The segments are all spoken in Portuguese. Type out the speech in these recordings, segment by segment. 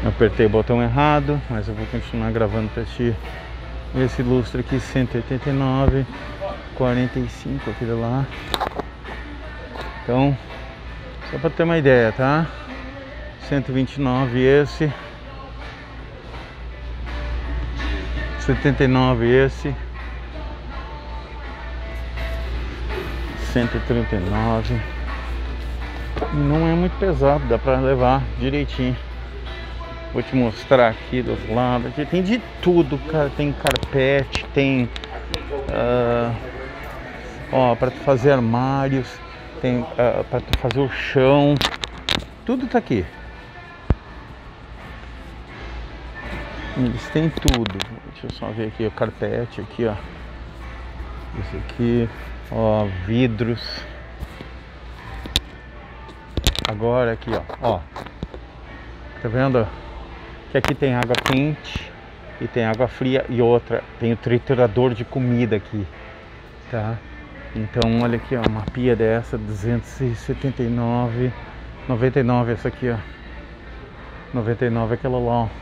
Eu apertei o botão errado, mas eu vou continuar gravando pra ti. Esse lustre aqui, 189, 45 aquele lá. Então, só pra ter uma ideia, tá? 129 esse, 79 esse, 139. Não é muito pesado, dá pra levar direitinho. Vou te mostrar aqui do outro lado. Aqui tem de tudo, cara. Tem carpete, tem ó, para tu fazer armários, tem para tu fazer o chão. Tudo tá aqui. Eles têm tudo. Deixa eu só ver aqui o carpete aqui, ó. Esse aqui, ó, vidros. Agora aqui, ó. Tá vendo? Que aqui tem água quente e tem água fria e outra, tem o triturador de comida aqui, tá? Então olha aqui, ó, uma pia dessa, 279, 99 essa aqui, ó. 99 aquela lá, ó.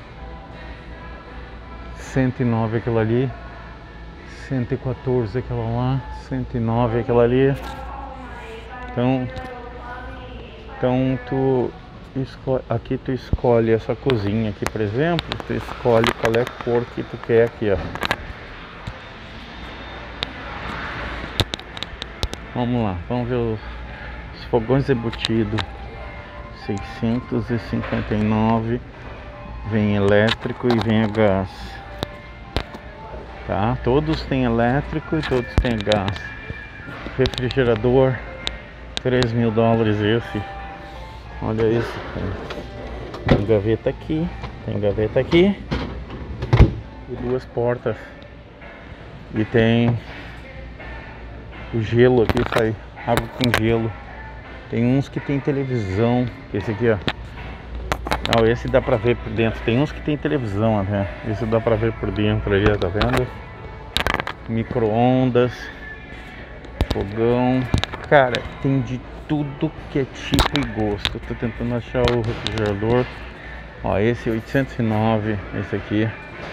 109 aquela ali. 114 aquela lá, 109 aquela ali. Então tu aqui tu escolhe essa cozinha aqui, por exemplo, tu escolhe qual é a cor que tu quer aqui, ó. Vamos lá, vamos ver os fogões embutidos. 659, vem elétrico e vem a gás, tá? Todos têm elétrico e todos têm gás. Refrigerador, $3.000 esse. Olha isso, cara. Tem gaveta aqui, e duas portas. E tem o gelo aqui, sai água com gelo. Tem uns que tem televisão, esse aqui, ó. Não, esse dá pra ver por dentro. Tem uns que tem televisão até. Esse dá pra ver por dentro aí, tá vendo? Micro-ondas, fogão. Cara, tem de tudo que é tipo e gosto. Tô tentando achar o refrigerador. Ó, esse 809, esse aqui.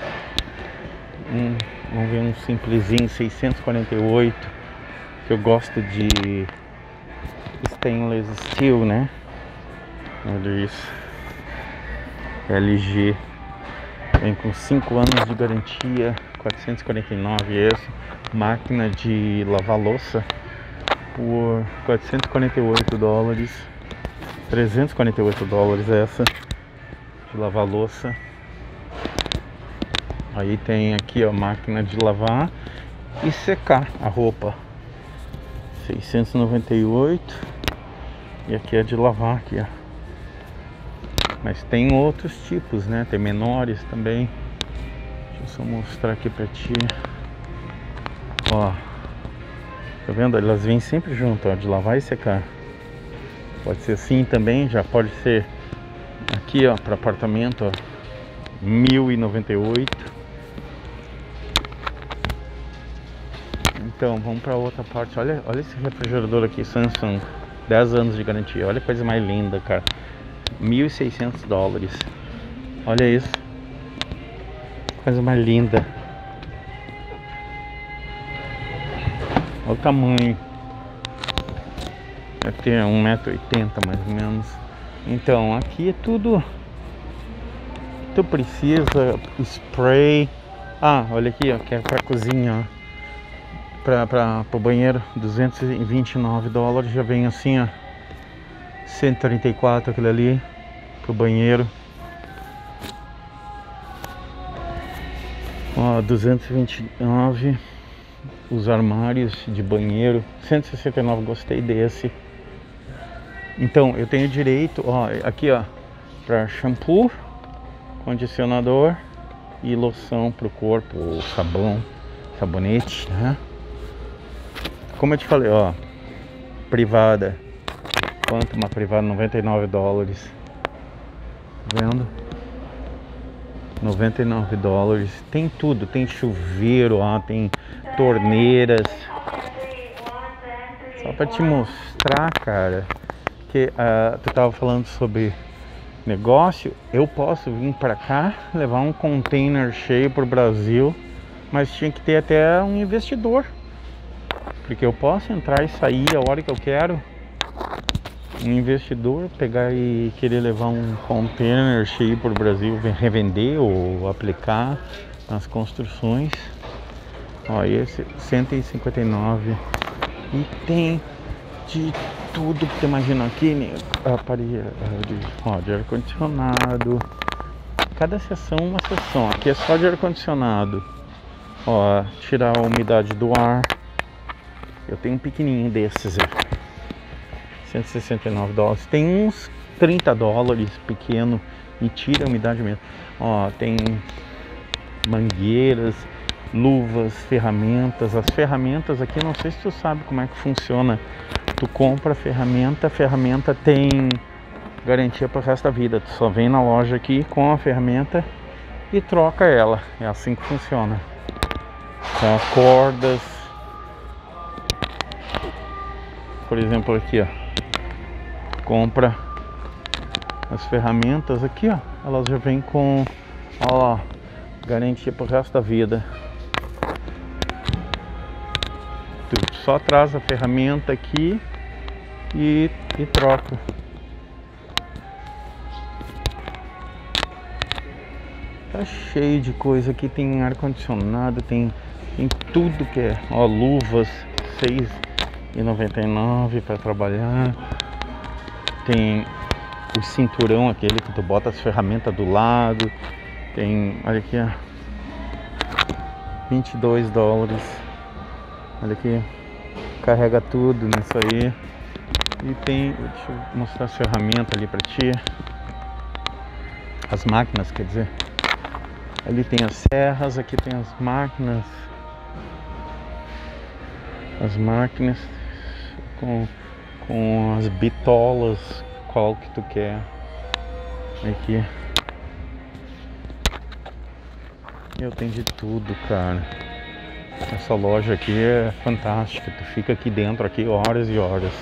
Vamos ver um simplesinho, 648. Que eu gosto de stainless steel, né? Olha isso. LG. Vem com 5 anos de garantia. 449 esse. Máquina de lavar louça por $448, $348 essa de lavar louça. Aí tem aqui, ó, máquina de lavar e secar a roupa, 698. E aqui é de lavar aqui, ó. Mas tem outros tipos, né? Tem menores também. Deixa eu só mostrar aqui pra ti. Ó, tá vendo? Elas vêm sempre junto, ó, de lavar e secar. Pode ser assim também, já pode ser aqui, ó, para apartamento, ó, 1098. Então, vamos para outra parte. Olha esse refrigerador aqui, Samsung, 10 anos de garantia. Olha a coisa mais linda, cara. $1.600. Olha isso. Coisa mais linda. Olha o tamanho. Deve ter 1,80 m mais ou menos. Então, aqui é tudo. Tu precisa spray. Ah, olha aqui, ó, que é pra cozinha, ó. Pro banheiro, $229. Já vem assim, ó. 134 aquele ali. Pro banheiro. Ó, 229. Os armários de banheiro, 169, gostei desse. Então, eu tenho direito, ó, aqui, ó, para shampoo, condicionador e loção pro corpo, sabão, sabonete, né? Como eu te falei, ó, privada. Quanto uma privada? $99. Tá vendo? $99. Tem tudo, tem chuveiro, ó, tem torneiras. Só pra te mostrar, cara, que tu tava falando sobre negócio, eu posso vir para cá, levar um container cheio para o Brasil, mas tinha que ter até um investidor, porque eu posso entrar e sair a hora que eu quero. Um investidor pegar e querer levar um container cheio para o Brasil, revender ou aplicar nas construções. Ó, esse 159 e tem de tudo que tu imagina aqui, né? Aparelho de ar-condicionado. Cada seção uma seção. Aqui é só de ar-condicionado. Ó, tirar a umidade do ar. Eu tenho um pequenininho desses, $169. Tem uns $30 pequeno e tira a umidade mesmo. Ó, tem mangueiras, luvas, ferramentas. As ferramentas aqui, não sei se tu sabe como é que funciona. Tu compra a ferramenta tem garantia para o resto da vida. Tu só vem na loja aqui com a ferramenta e troca ela. É assim que funciona. Com as cordas. Por exemplo, aqui, ó. Compra as ferramentas aqui, ó. Elas já vêm com, ó lá, garantia para o resto da vida. Tu só traz a ferramenta aqui e troca. Tá cheio de coisa aqui, tem ar-condicionado, tem tudo que é, ó, luvas, R$6,99 para trabalhar. Tem o cinturão, aquele que tu bota as ferramentas do lado. Tem, olha aqui, ó, $22. Olha aqui, carrega tudo nisso aí. E tem, deixa eu mostrar as ferramentas ali pra ti. As máquinas, quer dizer. Ali tem as serras, aqui tem as máquinas. As máquinas com as bitolas, qual que tu quer. Aqui. Eu tenho de tudo, cara. Essa loja aqui é fantástica. Tu fica aqui dentro aqui horas e horas.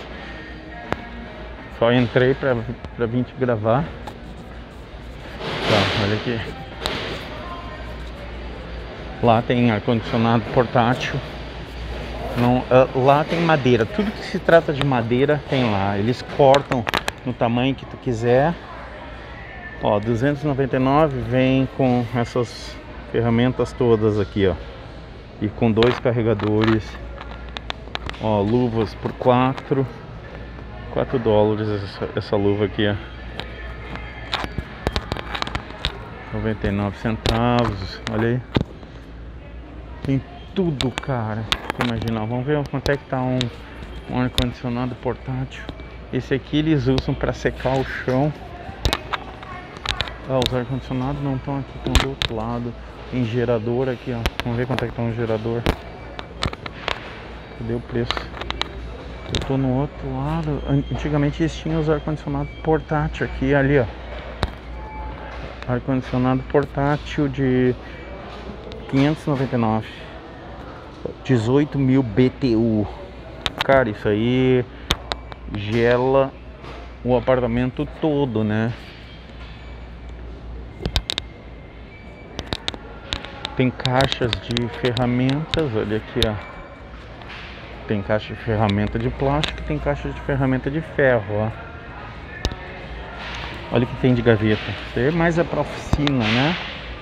Só entrei pra vir te gravar. Tá, olha aqui. Lá tem ar-condicionado portátil. Não, lá tem madeira. Tudo que se trata de madeira tem lá. Eles cortam no tamanho que tu quiser. Ó, $299 vem com essas ferramentas todas aqui, ó. E com 2 carregadores. Ó, luvas por $4 essa luva aqui, ó. 99 centavos. Olha aí. Tem tudo, cara. Imagina, vamos ver quanto é que tá um ar-condicionado portátil. Esse aqui eles usam para secar o chão. Os ar-condicionados não estão aqui, estão do outro lado. Tem gerador aqui, ó. Vamos ver quanto é que tá um gerador. Cadê o preço? Eu tô no outro lado. Antigamente eles tinham os ar-condicionado portátil aqui, ali, ó. Ar-condicionado portátil de $599. 18.000 BTU. Cara, isso aí gela o apartamento todo, né? Tem caixas de ferramentas, olha aqui, ó. Tem caixa de ferramenta de plástico, tem caixa de ferramenta de ferro, ó. Olha o que tem de gaveta. Isso aí mais é pra oficina, né?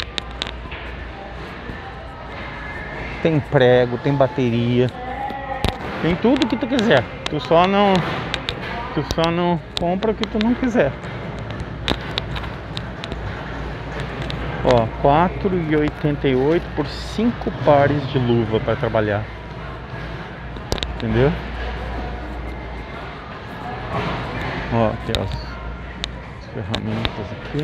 Tem prego, tem bateria, tem tudo que tu quiser. Tu só não compra o que tu não quiser. Ó, R$4,88 por 5 pares de luva para trabalhar. Entendeu? Ó, aqui as ferramentas aqui.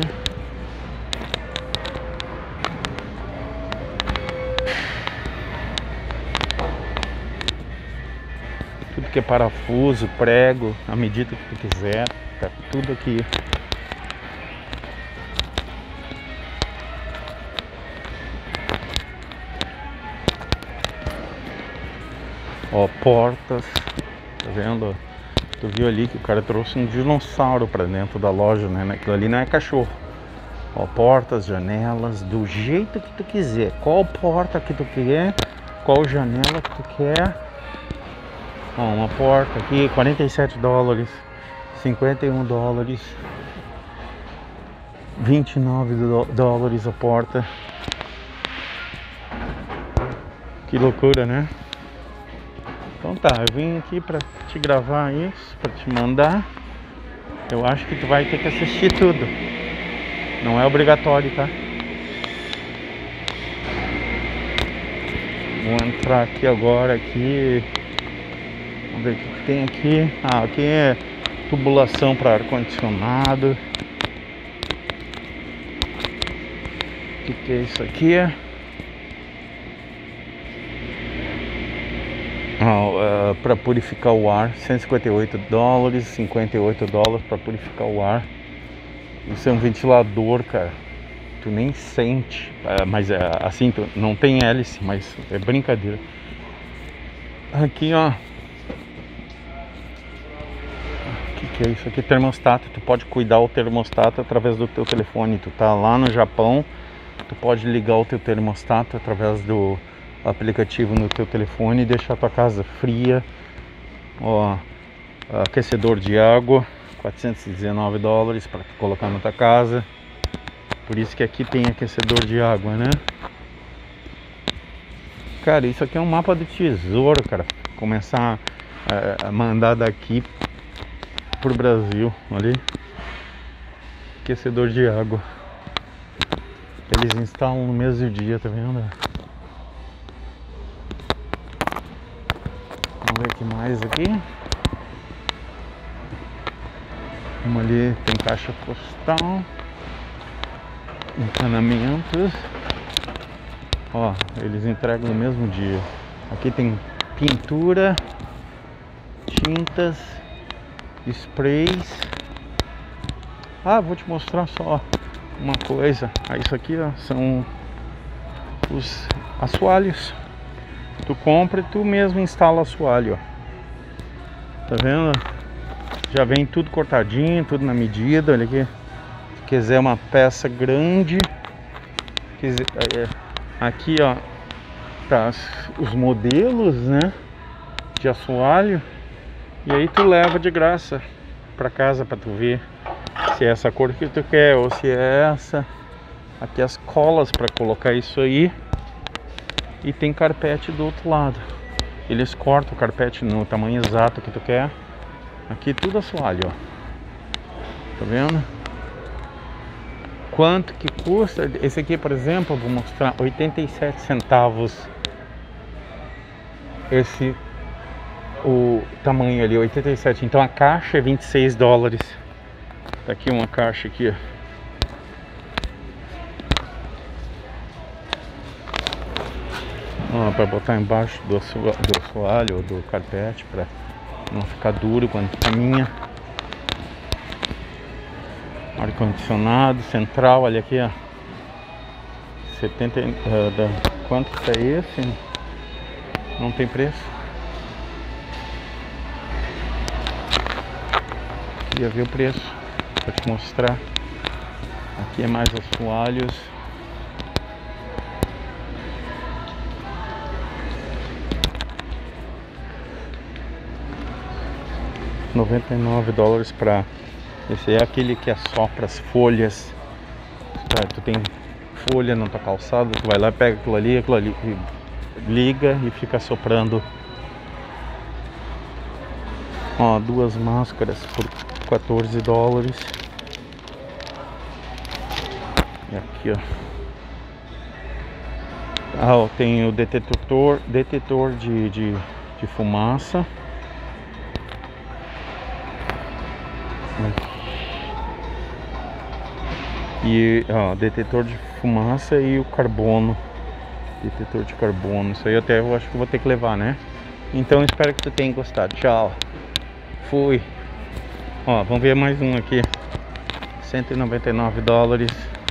Tudo que é parafuso, prego, a medida que tu quiser, tá tudo aqui. Ó, portas, tá vendo? Tu viu ali que o cara trouxe um dinossauro pra dentro da loja, né? Aquilo ali não é cachorro. Ó, portas, janelas, do jeito que tu quiser. Qual porta que tu quer, qual janela que tu quer. Ó, uma porta aqui, 47 dólares, 51 dólares, 29 dólares a porta. Que loucura, né? Então tá, eu vim aqui pra te gravar isso, pra te mandar. Eu acho que tu vai ter que assistir tudo. Não é obrigatório, tá? Vou entrar aqui agora, aqui. Vamos ver o que tem aqui. Ah, aqui é tubulação para ar-condicionado. O que é isso aqui? Para purificar o ar, 158 dólares, 58 dólares para purificar o ar. Isso é um ventilador, cara. Tu nem sente, mas assim, tu não tem hélice, mas é brincadeira. Aqui, ó. O que é isso aqui? Termostato. Tu pode cuidar o termostato através do teu telefone. Tu tá lá no Japão, tu pode ligar o teu termostato através do aplicativo no teu telefone e deixar a tua casa fria. Ó, aquecedor de água, 419 dólares para colocar na tua casa. Por isso que aqui tem aquecedor de água, né? Cara, isso aqui é um mapa do tesouro, cara. Começar a mandar daqui pro Brasil, ali. Aquecedor de água. Eles instalam no mesmo dia, tá vendo? Vamos ver o que mais aqui. Uma ali tem caixa postal, encanamentos. Ó, eles entregam no mesmo dia. Aqui tem pintura, tintas, sprays. Ah, vou te mostrar só uma coisa. Isso aqui, ó, são os assoalhos. Tu compra e tu mesmo instala o assoalho, ó. Tá vendo? Já vem tudo cortadinho, tudo na medida. Olha aqui. Se quiser uma peça grande, aqui, ó, tá os modelos, né, de assoalho. E aí tu leva de graça pra casa pra tu ver se é essa cor que tu quer ou se é essa. Aqui as colas pra colocar isso aí. E tem carpete do outro lado. Eles cortam o carpete no tamanho exato que tu quer. Aqui tudo assoalho, ó. Tá vendo? Quanto que custa? Esse aqui, por exemplo, eu vou mostrar, 87 centavos. Esse, o tamanho ali, 87. Então a caixa é 26 dólares. Tá aqui uma caixa aqui, ó. Para botar embaixo do assoalho ou do carpete, para não ficar duro quando caminha. Ar-condicionado central, olha aqui, ó. 70, quanto que é esse? Não tem preço. Queria ver o preço para te mostrar. Aqui é mais assoalhos. $99 para esse é aquele que assopra as folhas. Tu tem folha na tua calçada, tu vai lá, pega aquilo ali, liga e fica soprando. Ó, 2 máscaras por 14 dólares. E aqui, ó. Ó, tem o detetor de fumaça. E ó, detetor de fumaça e o carbono. Detetor de carbono. Isso aí até eu acho que vou ter que levar, né? Então espero que tu tenha gostado. Tchau. Fui. Ó, vamos ver mais um aqui. 199 dólares.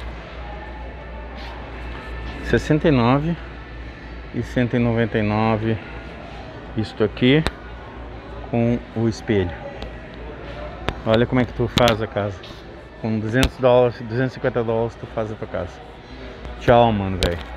69 e 199. Isto aqui com o espelho. Olha como é que tu faz a casa. Com 200 dólares, 250 dólares tu faz a tua casa. Tchau, mano, velho.